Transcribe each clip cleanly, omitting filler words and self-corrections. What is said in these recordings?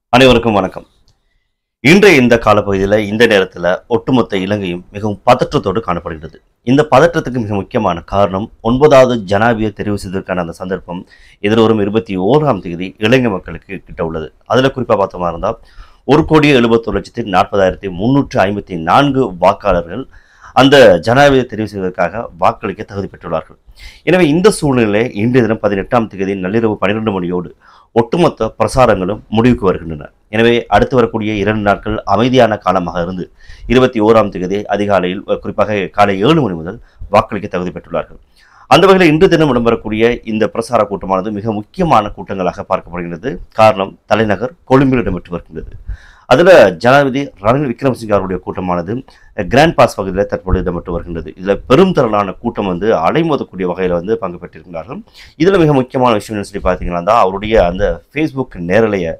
அனைவருக்கும் வணக்கம். இன்றைய இந்த காலப்பகுதியில் இந்த நேரத்தில் ஒட்டுமொத்த இலங்கையும் மிகவும் பதற்றத்தோடு காணப்படுகிறது. இந்த பதற்றத்துக்கு மிக முக்கியமான காரணம் 9வது ஜனாதிபதியை தெரிவு செய்வதற்கான அந்த சந்தர்ப்பம் எதிர்வரும் 21ஆம் தேதி இலங்கை மக்களுக்கு கிட்ட உள்ளது. அதில் குறிப்பாக பார்த்தோமா இருந்தால் 1,71,40,354 வாக்காளர்கள் அந்த ஜனாதிபதியை தெரிவு செய்வதற்காக வாக்களிக்க தகுதி பெற்றுள்ளார்கள். எனவே இந்த சூழ்நிலை இன்றைய தினம் 18ஆம் தேதி நள்ளிரவு 12 மணியோடு ஒட்டுமொத்த பிரசாரங்களும் முடிவுக்கு வருகின்றன. எனவே அடுத்து வரக்கூடிய 2 நாட்கள் அமைதியான காலமாக இருந்து 21ஆம் தேதி அதிகாலையில் குறிப்பாக காலை 7 மணி முதல் வாக்களிக்க தகுதி பெற்றுள்ளார்கள். அந்த வகையில் இன்று தினம் இடம்பெறக்கூடிய இந்த பிரசார கூட்டமானது மிக முக்கியமான கூட்டங்களாக பார்க்கப்படுகிறது. காரணம் தலைநகர் கொழும்பில் இடம்பெற்று வருகின்றது. அதில் ஜனாதிபதி ரணில் விக்ரமசிங்க அவருடைய கூட்டமானது கிராண்ட் பாஸ் பகுதியில் தற்போது இடம்பெற்று வருகின்றது. இதில் பெரும் திரளான கூட்டம் அலைமோதக்கூடிய வகையில் பங்கு பெற்றிருக்கிறார்கள். இதில் மிக முக்கியமான விஷயம் சொல்லி பார்த்தீங்கன்னா அவருடைய அந்த ஃபேஸ்புக் நேரலையை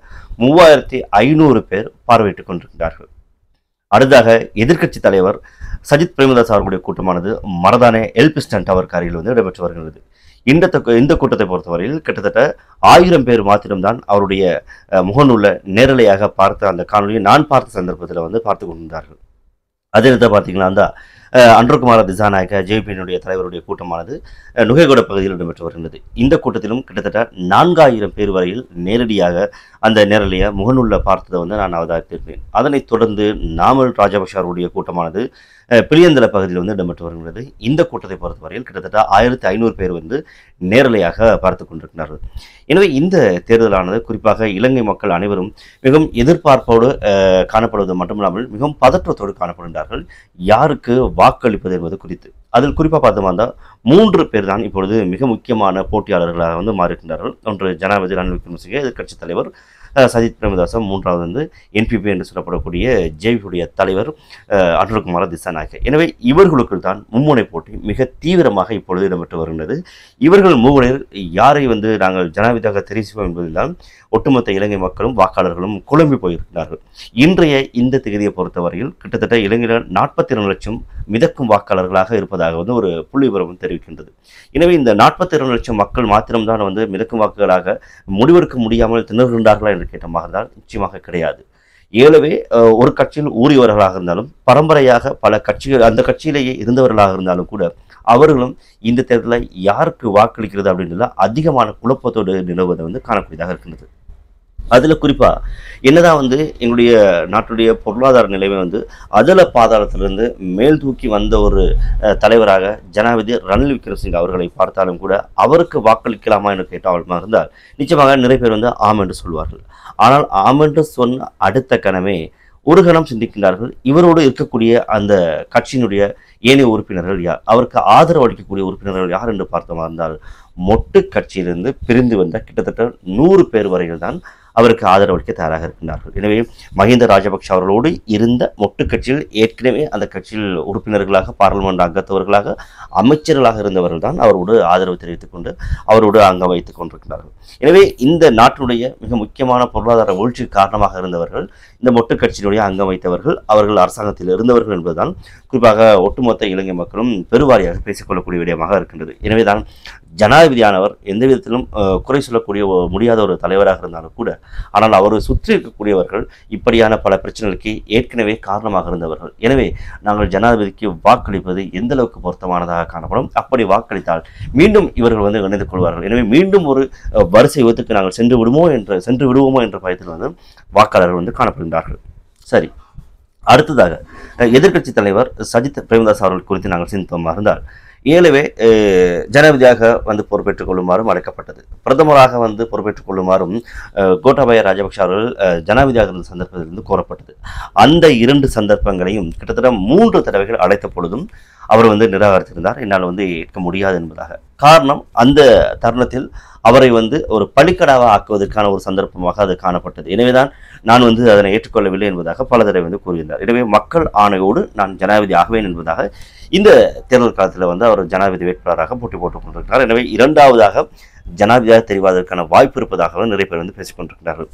3500 பேர் பார்வையிட்டுக் கொண்டிருக்கிறார்கள். அடுத்ததாக எதிர்க்கட்சி தலைவர் சஜித் பிரேமதாஸ் அவர்களுடைய கூட்டமானது மரதானே எல்பிஸ்டன் டவர் அருகில் இடம்பெற்று வருகிறது. இந்த கூட்டத்தை பொறுத்தவரையில் கிட்டத்தட்ட 1000 பேர் மாத்திரம்தான் அவருடைய முகநூல்ல நேரலையாக பார்த்த அந்த காணொலியை நான் பார்த்த சந்தர்ப்பத்தில் பார்த்து கொண்டிருந்தார்கள். அதே பார்த்தீங்கன்னா அந்த அன்றுகுமார திசாநாயக்க ஜேபியினுடைய தலைவருடைய கூட்டமானது நுகைகொட பகுதியில் இடம்பெற்று வருகின்றது. இந்த கூட்டத்திலும் கிட்டத்தட்ட 4000 பேர் வரையில் நேரடியாக அந்த நேரலையை முகநூலில் பார்த்ததை நான் அவதானித்திருக்கிறேன். அதனைத் தொடர்ந்து நாமல் ராஜபக்ஷ அவருடைய கூட்டமானது பிரியந்தல பகுதியில் இடம்பெற்று வருகிறது. இந்த கூட்டத்தை பொறுத்தவரையில் கிட்டத்தட்ட 1500 பேர் நேரலையாக பார்த்து கொண்டிருக்கிறார்கள். எனவே இந்த தேர்தலானது குறிப்பாக இலங்கை மக்கள் அனைவரும் மிகவும் எதிர்பார்ப்போடு காணப்படுவது மட்டுமில்லாமல் மிகவும் பதற்றத்தோடு காணப்படுகின்றார்கள் யாருக்கு வாக்களிப்பது என்பது குறித்து. அதில் குறிப்பாக பார்த்தோம்னா 3 பேர் தான் இப்பொழுது மிக முக்கியமான போட்டியாளர்களாக மாறியிருக்கின்றார்கள். ஒன்று ஜனாதிபதி ரணில் விக்ரமசிங்கே, எதிர்க்கட்சித் தலைவர் சஜித் பிரேமதாசம், மூன்றாவது என்பிபி என்று சொல்லப்படக்கூடிய ஜேவியுடைய தலைவர் அன்றுகுமார திசாநாயக்க. எனவே இவர்களுக்குள் தான் மும்முனை போட்டி மிக தீவிரமாக இப்பொழுது இடம்பெற்று வருகின்றது. இவர்கள் மூவரில் யாரை நாங்கள் ஜனாதிபதியாக தெரிவிப்போம் என்பதில்தான் ஒட்டுமொத்த இலங்கை மக்களும் வாக்காளர்களும் குழம்பி போயிருக்கிறார்கள். இன்றைய இந்த தேதியை பொறுத்தவரையில் கிட்டத்தட்ட இலங்கையில் 42 லட்சம் மிதக்கும் வாக்காளர்களாக இருப்பதாக ஒரு புள்ளி விவரம் தெரிவிக்கின்றது. எனவே இந்த 42 லட்சம் மக்கள் மாத்திரம்தான் மிதக்கும் வாக்குகளாக முடிவெடுக்க முடியாமல் திணறுகின்றார்களா என்று கேட்டமாக இருந்தால் நிச்சயமாக கிடையாது. ஏழவே ஒரு கட்சியில் ஊறியவர்களாக இருந்தாலும் பரம்பரையாக பல கட்சிகள் அந்த கட்சியிலேயே இருந்தவர்களாக இருந்தாலும் கூட அவர்களும் இந்த தேர்தலில் யாருக்கு வாக்களிக்கிறது அப்படின்றத அதிகமான குழப்பத்தோடு நிலவுவதை காணக்கூடியதாக இருக்கின்றது. அதில் குறிப்பாக என்னதான் எங்களுடைய நாட்டுடைய பொருளாதார நிலைமை அதில் பாதாளத்திலிருந்து மேல் தூக்கி வந்த ஒரு தலைவராக ஜனாதிபதி ரணில் விக்ரமசிங்க அவர்களை பார்த்தாலும் கூட அவருக்கு வாக்களிக்கலாமா என்று கேட்டால் இருந்தால் நிச்சயமாக நிறைய பேர் ஆம் என்று சொல்வார்கள். ஆனால் ஆம் என்று சொன்ன அடுத்த கணமே ஒரு கணம் சிந்திக்கின்றார்கள், இவரோடு இருக்கக்கூடிய அந்த கட்சியினுடைய ஏனைய உறுப்பினர்கள் யார், அவருக்கு ஆதரவு அளிக்கக்கூடிய உறுப்பினர்கள் யார் என்று பார்த்தோமா இருந்தால் மொட்டு கட்சியிலிருந்து பிரிந்து வந்த கிட்டத்தட்ட 100 பேர் வரையில் தான் அவருக்கு ஆதரவு அளிக்க தயாராக இருக்கின்றார்கள். எனவே மஹிந்த ராஜபக்ஷ அவர்களோடு இருந்த மொட்டு கட்சியில் ஏற்கனவே அந்த கட்சியில் உறுப்பினர்களாக பாராளுமன்ற அங்கத்தவர்களாக அமைச்சர்களாக இருந்தவர்கள் தான் அவரோடு ஆதரவு தெரிவித்துக் கொண்டு அவரோடு அங்கம் வைத்துக் கொண்டிருக்கிறார்கள். எனவே இந்த நாட்டினுடைய மிக முக்கியமான பொருளாதார வீழ்ச்சி காரணமாக இருந்தவர்கள் இந்த மொட்டு கட்சியினுடைய அங்கம் வைத்தவர்கள், அவர்கள் அரசாங்கத்தில் இருந்தவர்கள் என்பதுதான் குறிப்பாக ஒட்டுமொத்த இலங்கை மக்களும் பெருவாரியாக பேசிக்கொள்ளக்கூடிய விடயமாக இருக்கின்றது. எனவேதான் ஜனாதிபதியானவர் எந்த விதத்திலும் குறை சொல்லக்கூடிய முடியாத ஒரு தலைவராக இருந்தாலும் கூட ஆனால் அவர் சுற்றி இருக்கக்கூடியவர்கள் இப்படியான பல பிரச்சனைகளுக்கு ஏற்கனவே காரணமாக இருந்தவர்கள். எனவே நாங்கள் ஜனாதிபதிக்கு வாக்களிப்பது எந்த அளவுக்கு பொருத்தமானதாக காணப்படும், அப்படி வாக்களித்தால் மீண்டும் இவர்கள் இணைந்து கொள்வார்கள். எனவே மீண்டும் ஒரு வரிசை யுகத்துக்கு நாங்கள் சென்று விடுவோமோ என்ற பயத்தில் வாக்காளர்கள் காணப்படுகின்றார்கள். சரி, அடுத்ததாக எதிர்க்கட்சி தலைவர் சஜித் பிரேமதாஸ் அவர்கள் குறித்து நாங்கள் சிந்தித்தோம் இருந்தால் ஏழவே ஜனாதிபதியாக பொறுப்பேற்றுக் கொள்ளுமாறும் அழைக்கப்பட்டது. பிரதமராக பொறுப்பேற்றுக் கொள்ளுமாறும் கோட்டாபய ராஜபக்ஷ அவர்கள் ஜனாதிபதியாக இருந்த சந்தர்ப்பத்திலிருந்து கோரப்பட்டது. அந்த 2 சந்தர்ப்பங்களையும் கிட்டத்தட்ட 3 தடவைகள் அழைத்த பொழுதும் அவர் நிராகரித்திருந்தார். என்னால் ஏற்க முடியாது என்பதாக. காரணம், அந்த தருணத்தில் அவரை ஒரு பலிக்கடாவாக ஆக்குவதற்கான ஒரு சந்தர்ப்பமாக அது காணப்பட்டது. எனவேதான் நான் அதனை ஏற்றுக்கொள்ளவில்லை என்பதாக பல தடவை கூறியிருந்தார். எனவே மக்கள் ஆணையோடு நான் ஜனாதிபதி ஆகுவேன் என்பதாக இந்த தேர்தல் காலத்தில் அவர் ஜனாதிபதி வேட்பாளராக போட்டி போட்டுக் கொண்டிருக்கிறார். எனவே 2வதாக ஜனாதிபதியாக தெரிவதற்கான வாய்ப்பு இருப்பதாக நிறைய பேர் பேசிக் கொண்டிருக்கிறார்கள்.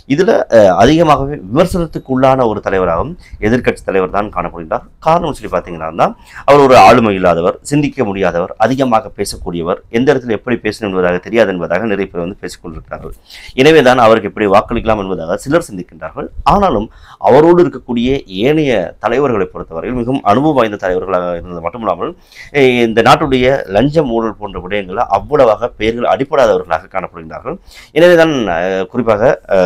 இதில் அதிகமாகவே விமர்சனத்துக்குள்ளான ஒரு தலைவராகவும் எதிர்க்கட்சி தலைவர் தான் காணப்படுகிறார். காரணம் சொல்லி பார்த்தீங்கன்னா அவர் ஒரு ஆளுமை இல்லாதவர், சிந்திக்க முடியாதவர், அதிகமாக பேசக்கூடியவர், எந்த இடத்துல எப்படி பேசணும் என்பதாக தெரியாது என்பதாக நிறைய பேர் வந்து பேசிக்கொண்டிருக்கிறார்கள். எனவே தான் அவருக்கு எப்படி வாக்களிக்கலாம் என்பதாக சிலர் சிந்திக்கின்றார்கள். ஆனாலும் அவரோடு இருக்கக்கூடிய ஏனைய தலைவர்களை பொறுத்தவரையில் மிகவும் அனுபவம் வாய்ந்த தலைவர்களாக இருந்தது மட்டுமில்லாமல் இந்த நாட்டுடைய லஞ்சம் ஊழல் போன்ற விடயங்களில் அவ்வளவாக பெயர்கள் அடிப்படாதவர்களாக காணப்படுகிறார்கள். எனவே தான் குறிப்பாக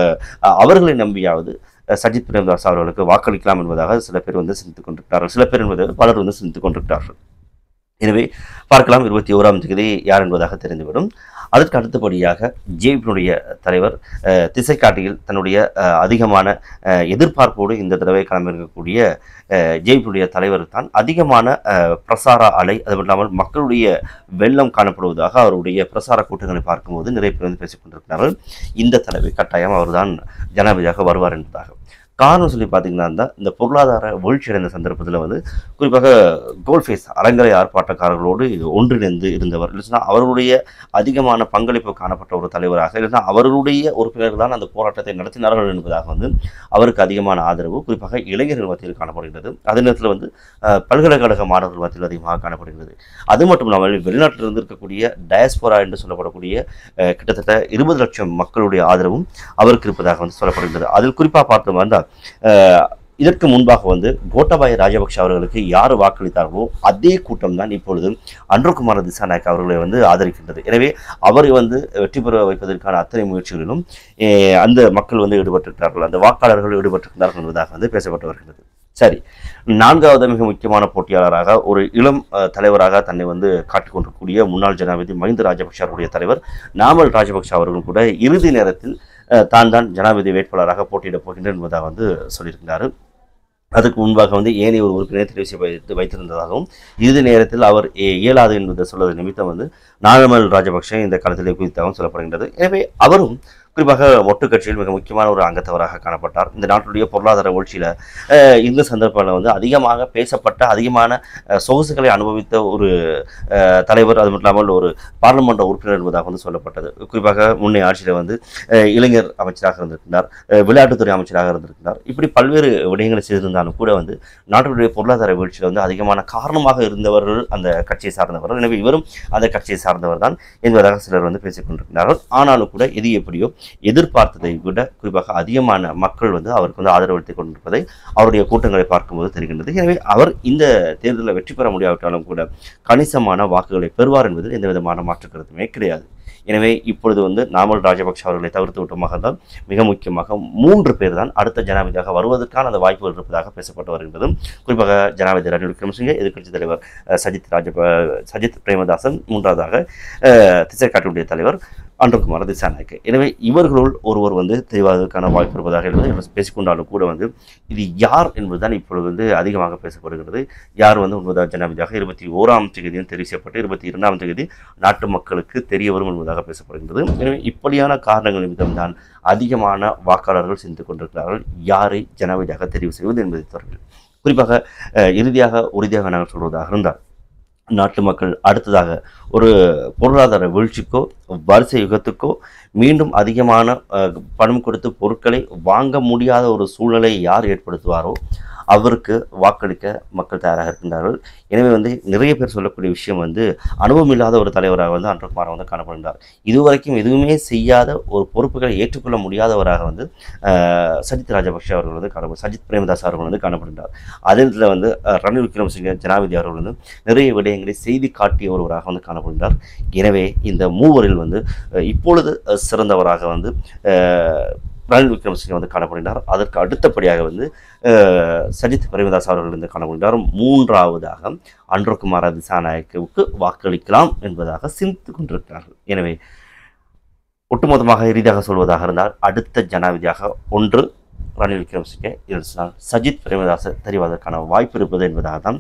அவர்களை நம்பியாவது சஜித் பிரேமதாஸ் அவர்களுக்கு வாக்களிக்கலாம் என்பதாக சில பேர் வந்து சிந்தித்துக் கொண்டிருக்கிறார்கள். சில பேர் என்பது பலர் வந்து சிந்தித்துக் கொண்டிருக்கிறார்கள். எனவே பார்க்கலாம் 21ஆம் தேதி யார் என்பதாக தெரிந்துவிடும். அதற்கு அடுத்தபடியாக ஜேபியினுடைய தலைவர் திசைக்காட்டியில் தன்னுடைய அதிகமான எதிர்பார்ப்போடு இந்த தடவை களமிறக்கக்கூடிய ஜேபியினுடைய தலைவர் தான் அதிகமான பிரசார அலை, அது இல்லாமல் மக்களுடைய வெள்ளம் காணப்படுவதாக அவருடைய பிரசார கூட்டங்களை பார்க்கும்போது நிறைய பேர் வந்து பேசிக்கொண்டிருக்கிறார்கள். இந்த தலைவர் கட்டாயம் அவர்தான் ஜனாதிபதியாக வருவார் என்பதாக. காரணம் சொல்லி பார்த்தீங்கன்னா இந்த பொருளாதார வீழ்ச்சியடைந்த சந்தர்ப்பத்தில் வந்து குறிப்பாக கோல்ஃபேஸ் அலங்கரை ஆர்ப்பாட்டக்காரர்களோடு ஒன்றிணைந்து இருந்தவர், இல்லைன்னா அவர்களுடைய அதிகமான பங்களிப்பு காணப்பட்ட ஒரு தலைவராக, இல்லைன்னா அவர்களுடைய உறுப்பினர்கள் தான் அந்த போராட்டத்தை நடத்தினார்கள் என்பதாக வந்து அவருக்கு அதிகமான ஆதரவு குறிப்பாக இளைஞர்கள் மத்தியில் காணப்படுகிறது. அதே நேரத்தில் வந்து பல்கலைக்கழக மாணவர்கள் மத்தியில் அதிகமாக காணப்படுகிறது. அது மட்டும் இல்லாமல் வெளிநாட்டிலிருந்து இருக்கக்கூடிய டயஸ்போரா என்று சொல்லப்படக்கூடிய கிட்டத்தட்ட 20 லட்சம் மக்களுடைய ஆதரவும் அவருக்கு இருப்பதாக வந்து சொல்லப்படுகிறது. அதில் குறிப்பாக பார்த்தோம் வந்தால் இதற்கு முன்பாக வந்து கோட்டாபாய ராஜபக்ஷ அவர்களுக்கு யார் வாக்களித்தார்களோ அதே கூட்டம் தான் இப்பொழுது அன்ருகுமார திசாநாயக்க அவர்களை வந்து ஆதரிக்கின்றது. எனவே அவரை வந்து வெற்றி பெற வைப்பதற்கான அத்தனை முயற்சிகளிலும் அந்த மக்கள் வந்து ஈடுபட்டிருக்கிறார்கள், அந்த வாக்காளர்கள் ஈடுபட்டிருக்கிறார்கள் என்பதாக வந்து பேசப்பட்டு வருகிறது. சரி, 4வது மிக முக்கியமான போட்டியாளராக ஒரு இளம் தலைவராக தன்னை வந்து காட்டிக்கொண்டிருக்கூடிய முன்னாள் ஜனாதிபதி மஹிந்த ராஜபக்ஷ அவருடைய தலைவர் நாமல் ராஜபக்ஷ அவர்களும் கூட இறுதி நேரத்தில் தான் ஜனாதிபதி வேட்பாளராக போட்டியிடப் போகின்றேன் என்பதாக வந்து சொல்லியிருக்கிறார். அதுக்கு முன்பாக வந்து ஏனைய ஒரு உறுப்பினரை தெரிவு செய்து வைத்திருந்ததாகவும் இறுதி நேரத்தில் அவர் இயலாது என்பதை சொல்வதை நிமித்தம் வந்து நாமல் ராஜபக்ஷ இந்த களத்திலே குறித்தாகவும் சொல்லப்படுகின்றது. எனவே அவரும் குறிப்பாக மொட்டு கட்சியில் மிக முக்கியமான ஒரு அங்கத்தவராக காணப்பட்டார். இந்த நாட்டுடைய பொருளாதார வீழ்ச்சியில் இந்த சந்தர்ப்பத்தில் வந்து அதிகமாக பேசப்பட்ட, அதிகமான சொகுசுகளை அனுபவித்த ஒரு தலைவர், அது மட்டும் இல்லாமல் ஒரு பாராளுமன்ற உறுப்பினர் என்பதாக வந்து சொல்லப்பட்டது. குறிப்பாக முன்னே ஆட்சியில் வந்து இளைஞர் அமைச்சராக இருந்திருக்கிறார், விளையாட்டுத்துறை அமைச்சராக இருந்திருக்கிறார். இப்படி பல்வேறு விடயங்களை செய்திருந்தாலும் கூட வந்து நாட்டுடைய பொருளாதார வீழ்ச்சியில் வந்து அதிகமான காரணமாக இருந்தவர்கள் அந்த கட்சியை சார்ந்தவர்கள். எனவே இவரும் அந்த கட்சியை சார்ந்தவர் தான் என்பதாக சிலர் வந்து பேசிக் கொண்டிருக்கிறார்கள். ஆனாலும் கூட எது எப்படியோ எதிர்பார்த்ததை விட குறிப்பாக அதிகமான மக்கள் வந்து அவருக்கு வந்து ஆதரவளித்துக் கொண்டிருப்பதை அவருடைய கூட்டங்களை பார்க்கும்போது தெரிகின்றது. எனவே அவர் இந்த தேர்தலில் வெற்றி பெற முடியாவிட்டாலும் கூட கணிசமான வாக்குகளை பெறுவார் என்பதில் எந்த விதமான மாற்று கருத்துமே கிடையாது. எனவே இப்பொழுது வந்து நாமல் ராஜபக்ஷ அவர்களை தவிர்த்து விட்டமாக தான் மிக முக்கியமாக 3 பேர் தான் அடுத்த ஜனாதிபதியாக வருவதற்கான அந்த வாய்ப்புகள் இருப்பதாக பேசப்பட்டு வருகின்றது. குறிப்பாக ஜனாதிபதி ரணில் விக்ரமசிங்கே, எதிர்க்கட்சித் தலைவர் சஜித் பிரேமதாசன், 3வதாக திசைக்காட்டியுடைய தலைவர் அன்ருகுமார திசாநாயக்க. எனவே இவர்களுள் ஒருவர் வந்து தெரிவதற்கான வாய்ப்பு இருப்பதாக என்பதை பேசிக்கொண்டாலும் கூட வந்து இது யார் என்பதுதான் இப்பொழுது வந்து அதிகமாக பேசப்படுகிறது. யார் வந்து 9வது ஜனாதிபதியாக 21ஆம் தேதியும் தெரிவு செய்யப்பட்டு 22ஆம் தேதி நாட்டு மக்களுக்கு தெரிய வரும் என்பதாக பேசப்படுகிறது. எனவே இப்படியான காரணங்கள் நிமித்தம்தான் அதிகமான வாக்காளர்கள் சிந்தித்துக் கொண்டிருக்கிறார்கள் யாரை ஜனாதிபதியாக தெரிவு செய்வது என்பதை தொடர்பில். குறிப்பாக இறுதியாக உறுதியாக நாங்கள் சொல்வதாக இருந்தால் நாட்டு மக்கள் அடுத்ததாக ஒரு பொருளாதார வீழ்ச்சிக்கோ வரிசை யுகத்துக்கோ மீண்டும் அதிகமான பணம் கொடுத்து பொருட்களை வாங்க முடியாத ஒரு சூழ்நிலை யார் ஏற்படுத்துவாரோ அவருக்கு வாக்களிக்க மக்கள் தயாராக இருக்கின்றார்கள். எனவே வந்து நிறைய பேர் சொல்லக்கூடிய விஷயம் வந்து அனுபவம் இல்லாத ஒரு தலைவராக வந்து அன்ருகுமார் வந்து காணப்படுகிறார். இதுவரைக்கும் எதுவுமே செய்யாத ஒரு பொறுப்புகளை ஏற்றுக்கொள்ள முடியாதவராக வந்து சஜித் ராஜபக்ஷ அவர்கள் வந்து சஜித் பிரேமதாஸ் அவர்கள் வந்து காணப்படுகிறார். அதே நேரத்தில் வந்து ரணில் விக்ரமசிங்கே ஜனாதிபதி அவர்கள் வந்து நிறைய விடயங்களை செய்தி காட்டிய ஒருவராக வந்து காணப்படுகிறார். எனவே இந்த மூவரில் வந்து இப்பொழுது சிறந்தவராக வந்து ரணில் விக்ரமசிங்கே வந்து காணப்படுகிறார். அதற்கு அடுத்தபடியாக வந்து சஜித் பிரேமதாஸ் அவர்கள் வந்து காணப்படுகிறார். 3வதாக அன்ருகுமார திசாநாயக்கவுக்கு வாக்களிக்கலாம் என்பதாக சிந்தித்துக் கொண்டிருக்கிறார்கள். எனவே ஒட்டுமொத்தமாக இறுதியாக சொல்வதாக இருந்தால் அடுத்த ஜனாதிபதியாக ஒன்று ரணில் விக்ரமசிங்கே, இருந்தால் சஜித் பிரேமதாச தெரிவதற்கான வாய்ப்பு இருப்பது என்பதாக தான்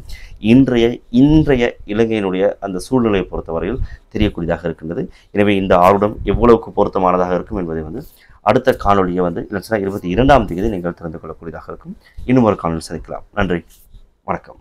இன்றைய இலங்கையினுடைய அந்த சூழ்நிலையை பொறுத்தவரையில் தெரியக்கூடியதாக இருக்கின்றது. எனவே இந்த ஆர்வம் எவ்வளவுக்கு பொருத்தமானதாக இருக்கும் என்பதை வந்து அடுத்த காணொலியை வந்து 22ஆம் தேதி நீங்கள் தெரிந்து கொள்ளக்கூடியதாக இருக்கும். இன்னும் ஒரு காணொலி சந்திக்கலாம். நன்றி, வணக்கம்.